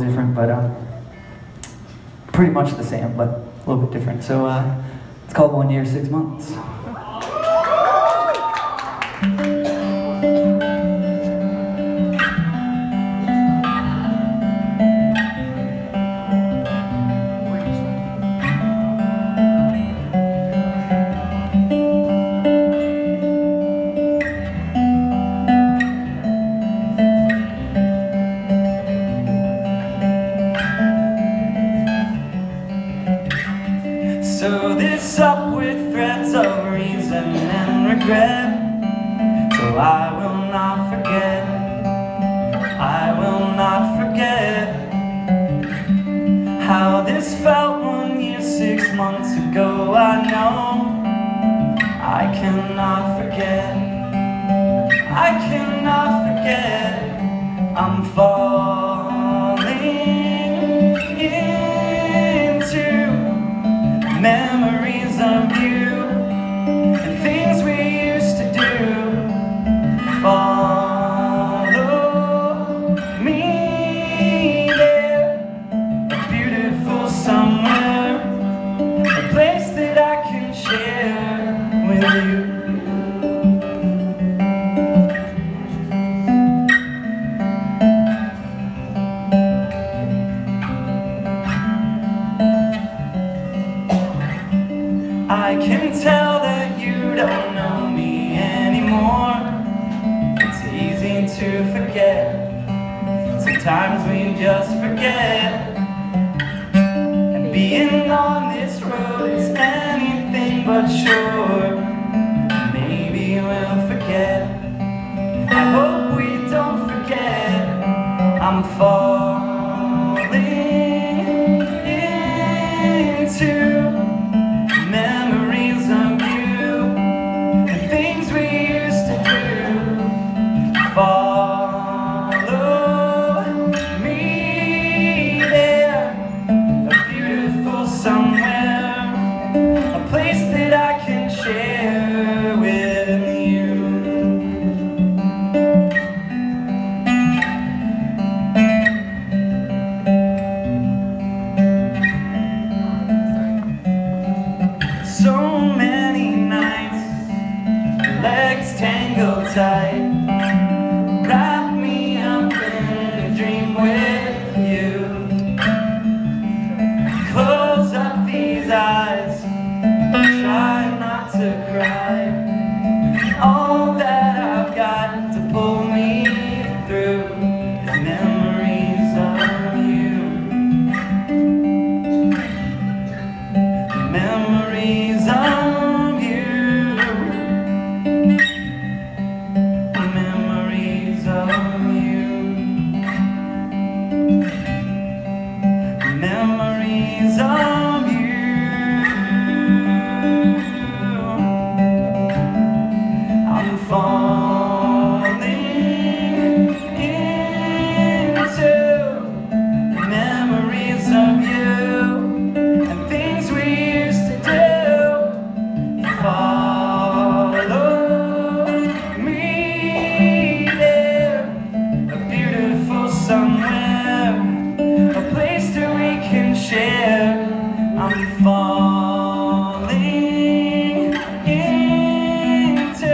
different, but pretty much the same, but a little bit different. So it's called 1 Year, 6 Months. So this up with threads of reason and regret. So I will not forget, I will not forget how this felt 1 year, 6 months ago. I know I cannot forget, I cannot forget. I'm falling into memories of you and things we used to do. Follow me there, a beautiful somewhere, a place that I can share with you. I can tell that you don't know me anymore. It's easy to forget. Sometimes we just forget. And being on this road is anything but sure. Maybe we'll forget. I hope we don't forget. I'm falling into memories of you and things we used to do. Follow me there, a beautiful somewhere, a place that I can share with you. So many nights, legs tangled tight, wrap me up in a dream with you. Close up these eyes, try not to cry. All that I've got to pull me through is memories of you. Memories of you. Memories of you. Memories of you. I'm falling into memories of you and things we used to do. Follow me there, a beautiful somewhere, a place that we can share. I'm falling into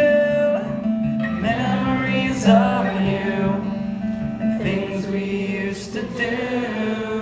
memories of you and things we used to do.